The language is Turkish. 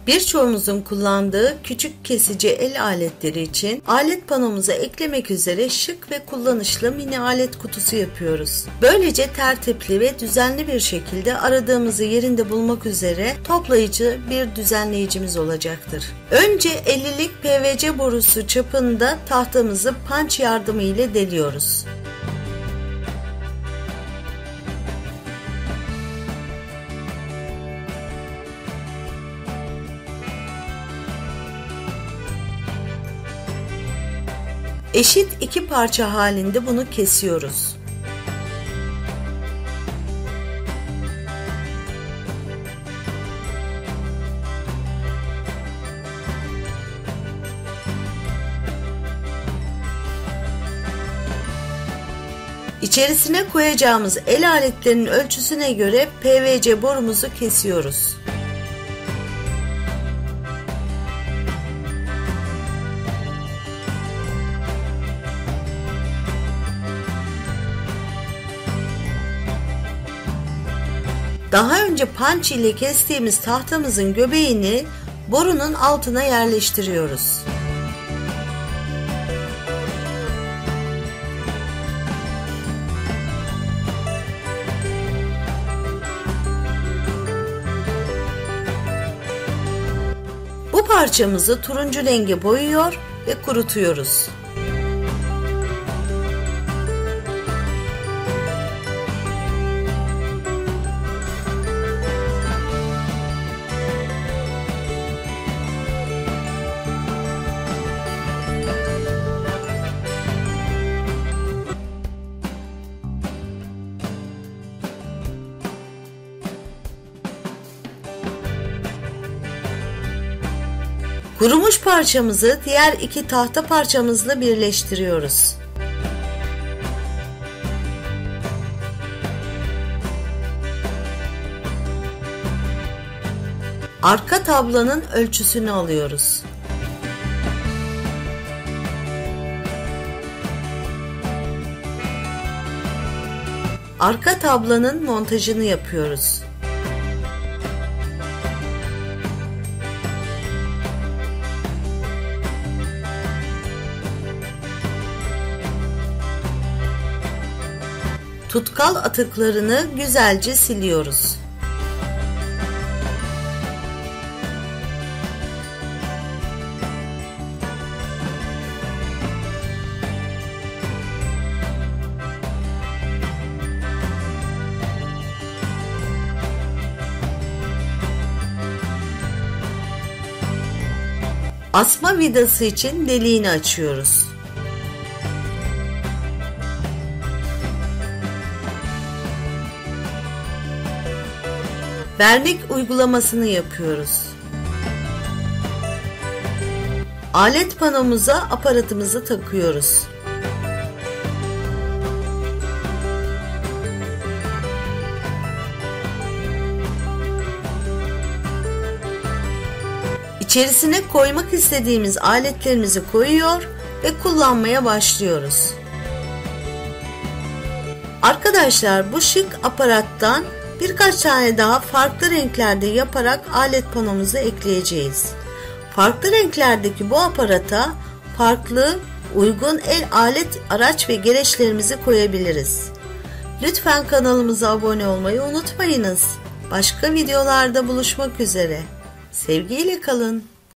Birçoğumuzun kullandığı küçük kesici el aletleri için alet panomuza eklemek üzere şık ve kullanışlı mini alet kutusu yapıyoruz. Böylece tertipli ve düzenli bir şekilde aradığımızı yerinde bulmak üzere toplayıcı bir düzenleyicimiz olacaktır. Önce 50'lik PVC borusu çapında tahtamızı punch yardımı ile deliyoruz. Eşit iki parça halinde bunu kesiyoruz. İçerisine koyacağımız el aletlerinin ölçüsüne göre PVC borumuzu kesiyoruz. Daha önce punch ile kestiğimiz tahtamızın göbeğini borunun altına yerleştiriyoruz. Bu parçamızı turuncu renge boyuyor ve kurutuyoruz. Kurumuş parçamızı diğer iki tahta parçamızla birleştiriyoruz. Arka tablanın ölçüsünü alıyoruz. Arka tablanın montajını yapıyoruz. Tutkal atıklarını güzelce siliyoruz. Asma vidası için deliğini açıyoruz. Vernik uygulamasını yapıyoruz. Alet panomuza aparatımızı takıyoruz. İçerisine koymak istediğimiz aletlerimizi koyuyor ve kullanmaya başlıyoruz. Arkadaşlar, bu şık aparattan birkaç tane daha farklı renklerde yaparak alet panomuza ekleyeceğiz. Farklı renklerdeki bu aparata farklı uygun el alet, araç ve gereçlerimizi koyabiliriz. Lütfen kanalımıza abone olmayı unutmayınız. Başka videolarda buluşmak üzere. Sevgiyle kalın.